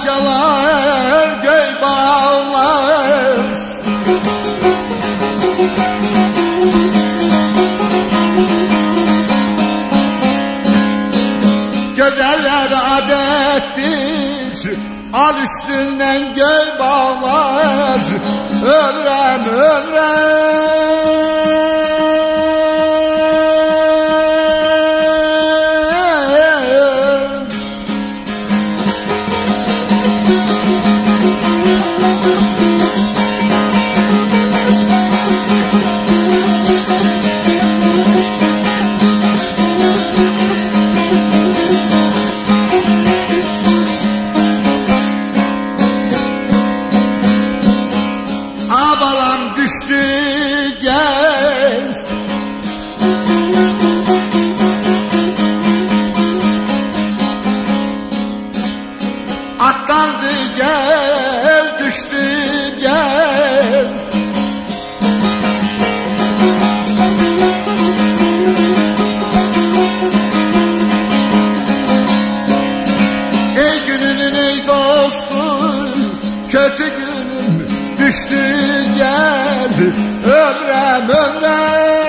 bahçeler, göy bağlar. Güzeller adettir, al üstünden göy bağlar. Ölrem, ölrem. Abalam düştü gel, atlandı gel, düştü gel. Ey gününün ey dostum, kötü günüm düştü gel. Ölrem, ölrem.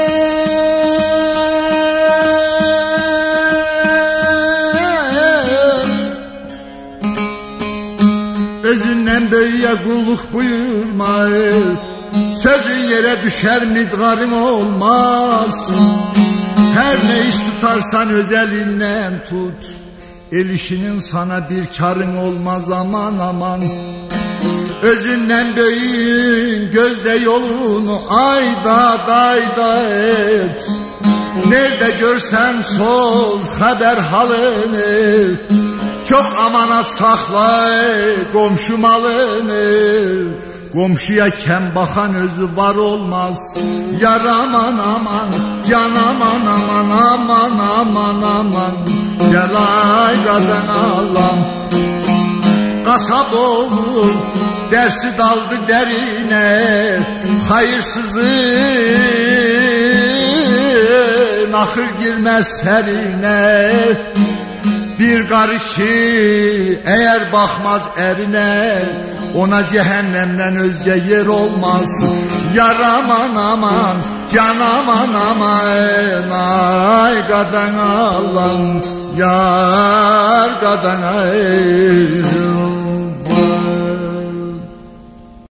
Özünden böyüye kulluk buyurma, sözün yere düşer midgarın olmaz. Her ne iş tutarsan özelinden tut, el işinin sana bir karın olmaz, aman aman. Özünden böyün gözde yolunu ayda et. Nerede görsen sor haber halını, çok amanat sakla komşu malını. Komşuya kem bakan özü var olmaz. Yar aman aman, can aman aman aman aman aman. Gel ay kadın Allah'ım. Kasap olur, dersi daldı derine, hayırsızın ahır girmez herine. Bir garı ki eğer bakmaz erine, ona cehennemden özge yer olmaz. Yar aman aman, can aman aman, ay kadın Allah'ım, yar kadın ay.